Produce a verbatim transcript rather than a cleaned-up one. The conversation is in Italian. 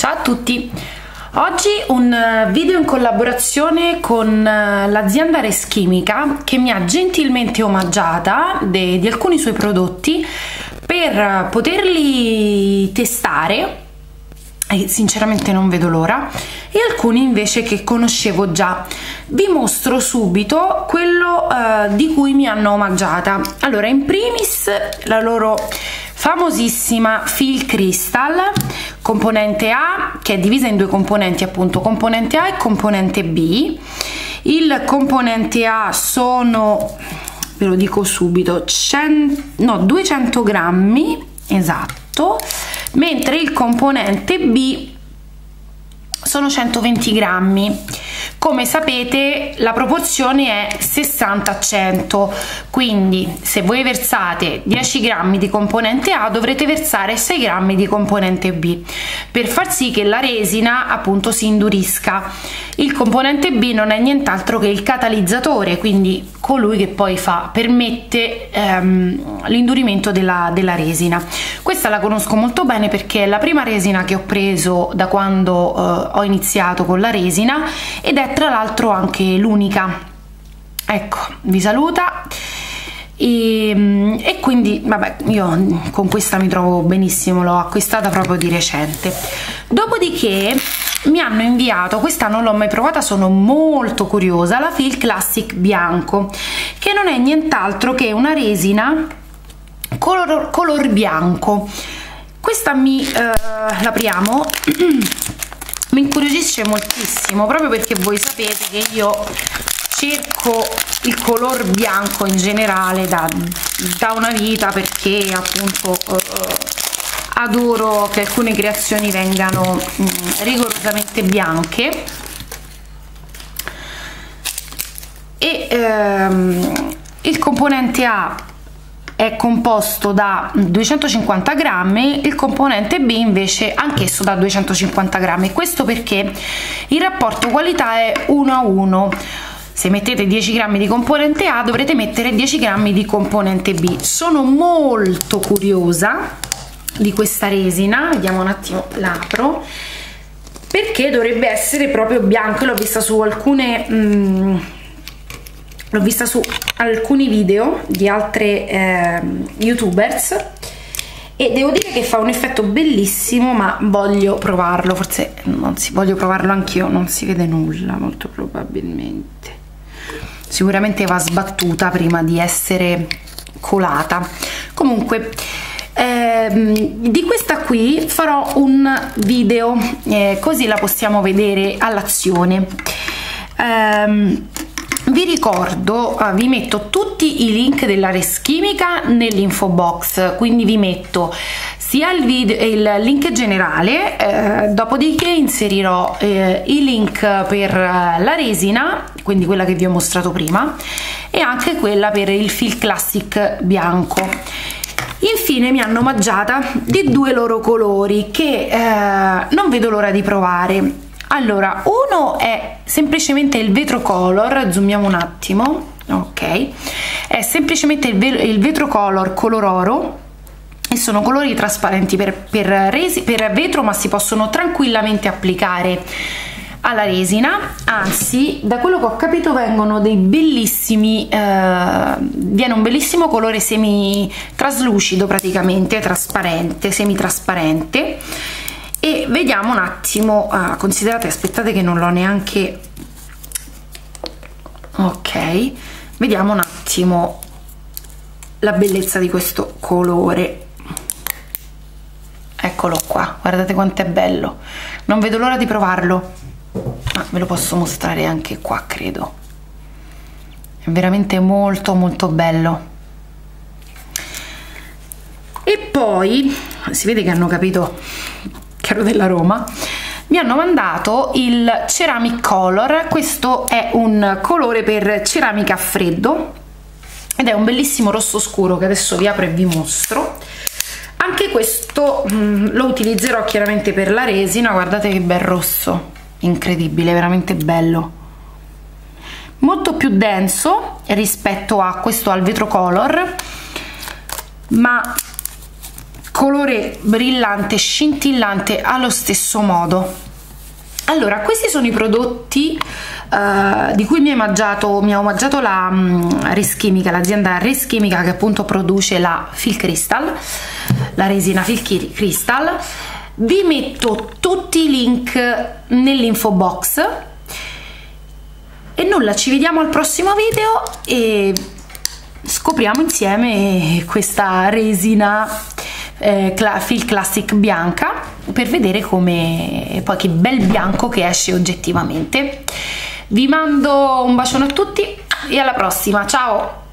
Ciao a tutti! Oggi un video in collaborazione con l'azienda Reschimica che mi ha gentilmente omaggiata de, di alcuni suoi prodotti per poterli testare, e sinceramente non vedo l'ora, e alcuni invece che conoscevo già. Vi mostro subito quello uh, di cui mi hanno omaggiata. Allora, in primis la loro famosissima Feel Crystal, componente A, che è divisa in due componenti, appunto, componente A e componente B. Il componente A sono, ve lo dico subito, cento, no, duecento grammi, esatto, mentre il componente B sono centoventi grammi. Come sapete la proporzione è sessanta a cento, quindi se voi versate dieci grammi di componente A dovrete versare sei grammi di componente B per far sì che la resina appunto si indurisca. Il componente B non è nient'altro che il catalizzatore, quindi colui che poi fa, permette ehm, l'indurimento della, della resina. Questa la conosco molto bene perché è la prima resina che ho preso da quando eh, ho iniziato con la resina ed è tra l'altro anche l'unica. Ecco, vi saluta e, e quindi vabbè, io con questa mi trovo benissimo, l'ho acquistata proprio di recente. Dopodiché mi hanno inviato, questa non l'ho mai provata, sono molto curiosa, la Feel Classic bianco, che non è nient'altro che una resina color, color bianco. Questa mi eh, l'apriamo mi incuriosisce moltissimo, proprio perché voi sapete che io cerco il color bianco in generale da, da una vita, perché appunto eh, adoro che alcune creazioni vengano mh, rigorosamente bianche. E ehm, il componente A è composto da duecentocinquanta grammi, il componente B invece anch'esso da duecentocinquanta grammi. Questo perché il rapporto qualità è uno a uno. Se mettete dieci grammi di componente A dovrete mettere dieci grammi di componente B. Sono molto curiosa di questa resina, vediamo un attimo, l'apro, perché dovrebbe essere proprio bianco. L'ho vista su alcune mm, l'ho vista su alcuni video di altre eh, youtubers e devo dire che fa un effetto bellissimo, ma voglio provarlo. Forse non si voglio provarlo anch'io, non si vede nulla molto probabilmente, sicuramente va sbattuta prima di essere colata. Comunque ehm, di questa qui farò un video eh, così la possiamo vedere all'azione. ehm, Vi ricordo, uh, vi metto tutti i link della Reschimica nell'info box, quindi vi metto sia il, video, il link generale, eh, dopodiché inserirò eh, i link per uh, la resina, quindi quella che vi ho mostrato prima, e anche quella per il Feel Classic bianco. Infine mi hanno omaggiata di due loro colori che eh, non vedo l'ora di provare. Allora, uno è semplicemente il vetro color, zoomiamo un attimo, ok, è semplicemente il, ve il vetro color color oro e sono colori trasparenti per, per, resi per vetro, ma si possono tranquillamente applicare alla resina. Anzi, da quello che ho capito vengono dei bellissimi, eh, viene un bellissimo colore semi traslucido, praticamente trasparente, semi trasparente. E vediamo un attimo, ah, considerate, aspettate che non l'ho neanche, ok, vediamo un attimo la bellezza di questo colore. Eccolo qua, guardate quanto è bello, non vedo l'ora di provarlo. Ah, ve lo posso mostrare anche qua, credo, è veramente molto molto bello. E poi si vede che hanno capito che ero della Roma, mi hanno mandato il Ceramic Color. Questo è un colore per ceramica a freddo ed è un bellissimo rosso scuro che adesso vi apro e vi mostro. Anche questo mh, lo utilizzerò chiaramente per la resina. Guardate che bel rosso, incredibile, veramente bello, molto più denso rispetto a questo al vetro color, ma colore brillante, scintillante allo stesso modo. Allora, questi sono i prodotti uh, di cui mi ha omaggiato, mi ha omaggiato la um, Reschimica, l'azienda Reschimica, che appunto produce la Fil Crystal, la resina Fil Crystal. Vi metto tutti i link nell'info box e nulla, ci vediamo al prossimo video e scopriamo insieme questa resina eh, Fil Classic bianca, per vedere come poi che bel bianco che esce oggettivamente. Vi mando un bacione a tutti e alla prossima, ciao!